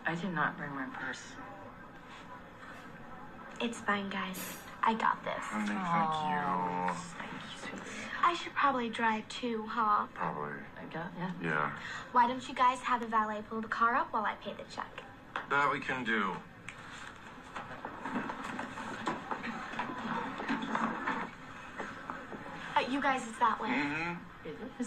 I did not bring my purse. It's fine, guys. I got this. Honey, thank you. Thank you, sweetie. I should probably drive too, huh? Probably. I got, yeah. Yeah. Why don't you guys have the valet pull the car up while I pay the check? That we can do. You guys, it's that way. Mm-hmm. Is it?